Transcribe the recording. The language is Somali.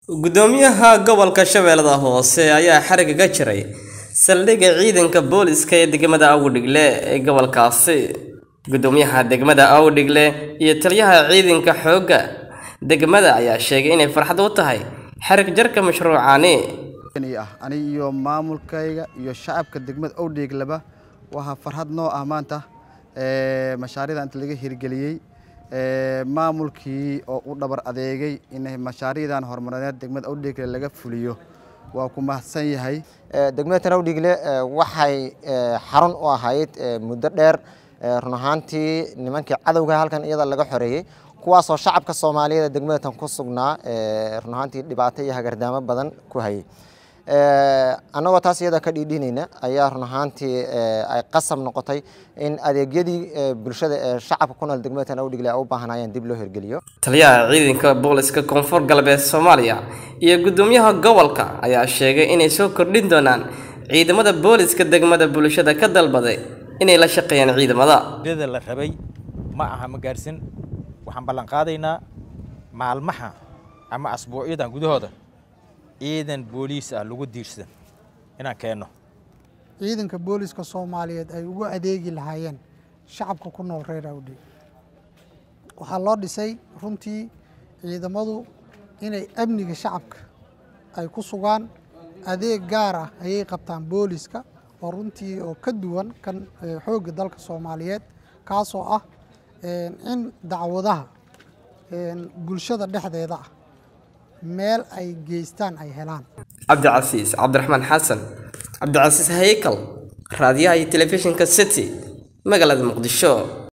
gudoomiyaha gobolka Shabeellaha Hoose ayaa xariga ka jiray saldhigga ciidanka booliska ee degmada Awdhigle ee gobolkaasi. Gudoomiyaha degmada Awdhigle iyo taliyaha ciidanka xoogga degmada ayaa sheegay inay farxad u tahay xarig jarka mashruucaani. Aniyo maamulkayga iyo shacabka degmada Awdhigle waxa farxad noo ah maanta mashaariicda inta laga hirgeliyay maamulkii oo u dhabar adeegay in mashaariicdan horumarineed degmada Awdhigle laga fuliyo waa ku mahadsan yahay. degmada Awdhigle waxay xarun u ahayd muddo dheer run ahaantii nimankii cadawga halkan iyada laga xoreeyay kuwaas oo shacabka Soomaaliyeed degmada tan ku sugnaa run ahaantii dhibaato iyo hagardaamo badan ku hayay. anagoo taas iyada ka dhiidhinayna ayaa run ahaantii ay qasab noqotay in adeegyadii bulshada ee shacabka ku nool degmada Awdhigle ay u baahanayeen dib loo hirgeliyo. Taliyaha ciidanka booliska Koonfur Galbeed Soomaaliya iyo gudoomiyaha gobolka ayaa sheegay inay soo kordhin doonaan ciidamada booliska degmada bulshada ka dalbaday inay la shaqeeyaan ciidamada. Dada la rabay ma aha ma gaarsin waxaan ballan qaadaynaa maalmaha ama asbuucyadan gudahooda ciidan booliis ah lagu diirsan inaan keeno. ciidanka booliska Soomaaliyeed ay ugu adeegi lahaayeen shacabka ku nool reer Awdhigle waxaa loo dhisay runtii ciidamadu inay amniga shacabka ay ku sugaan adeeg gaar ah ayay qabtaan booliska oo runtii oo ka duwan kan xoogga dalka Soomaaliyeed kaasoo ah in dacwadaha bulshada dhexdeeda ah meel ay geystaan ay helaan. Cabdicasiis Cabdiraxmaan Xasan Cabdicasiis Haykal raadiyaha iyo telefishinka City magaalada Muqdisho.